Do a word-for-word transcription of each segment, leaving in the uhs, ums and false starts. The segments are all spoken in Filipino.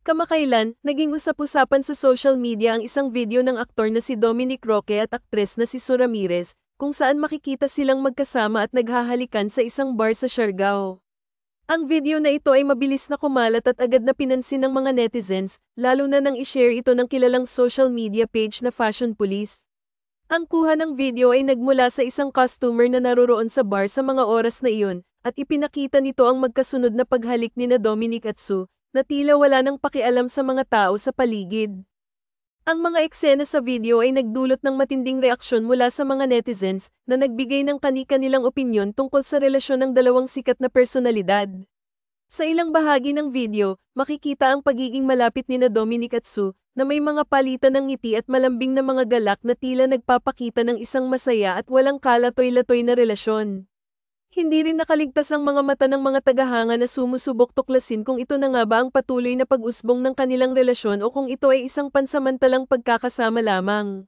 Kamakailan, naging usap-usapan sa social media ang isang video ng aktor na si Dominic Roque at aktres na si Sue Ramirez, kung saan makikita silang magkasama at naghahalikan sa isang bar sa Siargao. Ang video na ito ay mabilis na kumalat at agad na pinansin ng mga netizens, lalo na nang i-share ito ng kilalang social media page na Fashion Police. Ang kuha ng video ay nagmula sa isang customer na naroroon sa bar sa mga oras na iyon, at ipinakita nito ang magkasunod na paghalik ni na Dominic at Sue, na tila wala nang pakialam sa mga tao sa paligid. Ang mga eksena sa video ay nagdulot ng matinding reaksyon mula sa mga netizens na nagbigay ng kani-kanilang opinyon tungkol sa relasyon ng dalawang sikat na personalidad. Sa ilang bahagi ng video, makikita ang pagiging malapit ni na Dominic at Sue na may mga palitan ng ngiti at malambing na mga galak na tila nagpapakita ng isang masaya at walang kalatoy-latoy na relasyon. Hindi rin nakaligtas ang mga mata ng mga tagahanga na sumusubok tuklasin kung ito na nga ba ang patuloy na pag-usbong ng kanilang relasyon o kung ito ay isang pansamantalang pagkakasama lamang.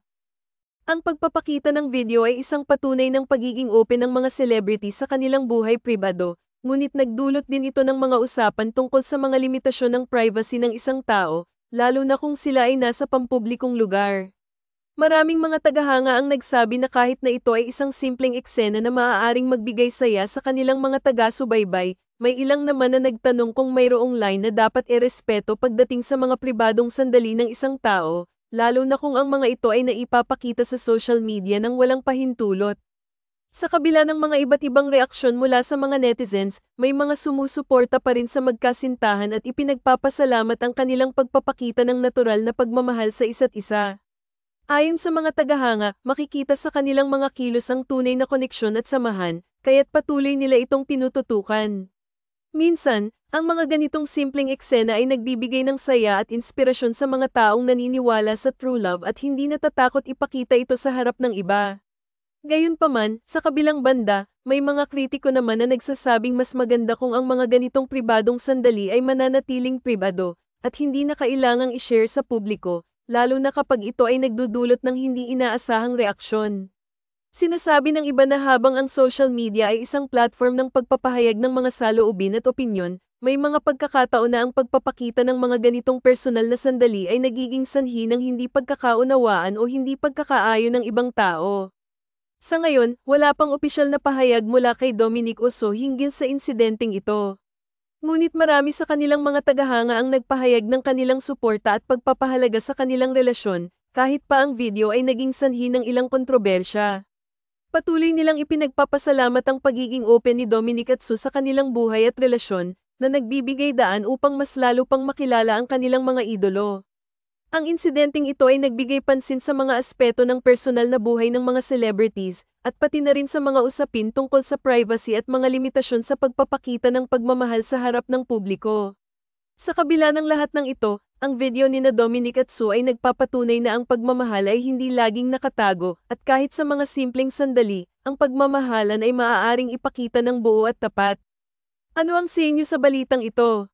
Ang pagpapakita ng video ay isang patunay ng pagiging open ng mga celebrity sa kanilang buhay pribado, ngunit nagdulot din ito ng mga usapan tungkol sa mga limitasyon ng privacy ng isang tao, lalo na kung sila ay nasa pampublikong lugar. Maraming mga tagahanga ang nagsabi na kahit na ito ay isang simpleng eksena na maaaring magbigay saya sa kanilang mga taga-subaybay, may ilang naman na nagtanong kung mayroong line na dapat irespeto pagdating sa mga pribadong sandali ng isang tao, lalo na kung ang mga ito ay naipapakita sa social media ng walang pahintulot. Sa kabila ng mga iba't ibang reaksyon mula sa mga netizens, may mga sumusuporta pa rin sa magkasintahan at ipinagpapasalamat ang kanilang pagpapakita ng natural na pagmamahal sa isa't isa. Ayon sa mga tagahanga, makikita sa kanilang mga kilos ang tunay na koneksyon at samahan, kaya't patuloy nila itong tinututukan. Minsan, ang mga ganitong simpleng eksena ay nagbibigay ng saya at inspirasyon sa mga taong naniniwala sa true love at hindi natatakot ipakita ito sa harap ng iba. Gayunpaman, sa kabilang banda, may mga kritiko naman na nagsasabing mas maganda kung ang mga ganitong pribadong sandali ay mananatiling pribado, at hindi na kailangang i-share sa publiko, lalo na kapag ito ay nagdudulot ng hindi inaasahang reaksyon. Sinasabi ng iba na habang ang social media ay isang platform ng pagpapahayag ng mga saloobin at opinyon, may mga pagkakataon na ang pagpapakita ng mga ganitong personal na sandali ay nagiging sanhi ng hindi pagkakaunawaan o hindi pagkakaayon ng ibang tao. Sa ngayon, wala pang opisyal na pahayag mula kay Dominic o Sue hinggil sa insidenteng ito. Ngunit marami sa kanilang mga tagahanga ang nagpahayag ng kanilang suporta at pagpapahalaga sa kanilang relasyon, kahit pa ang video ay naging sanhi ng ilang kontrobersya. Patuloy nilang ipinagpapasalamat ang pagiging open ni Dominic at Sue sa kanilang buhay at relasyon, na nagbibigay daan upang mas lalo pang makilala ang kanilang mga idolo. Ang insidenteng ito ay nagbigay pansin sa mga aspeto ng personal na buhay ng mga celebrities, at pati na rin sa mga usapin tungkol sa privacy at mga limitasyon sa pagpapakita ng pagmamahal sa harap ng publiko. Sa kabila ng lahat ng ito, ang video ni na Dominic at Sue ay nagpapatunay na ang pagmamahal ay hindi laging nakatago, at kahit sa mga simpleng sandali, ang pagmamahalan ay maaaring ipakita ng buo at tapat. Ano ang sa inyo sa balitang ito?